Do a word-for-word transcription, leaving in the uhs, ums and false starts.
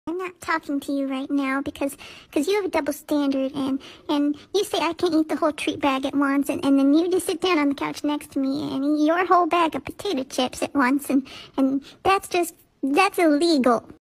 I'm not talking to you right now because because you have a double standard, and and you say I can't eat the whole treat bag at once, and, and then you just sit down on the couch next to me and eat your whole bag of potato chips at once, and and that's just that's illegal.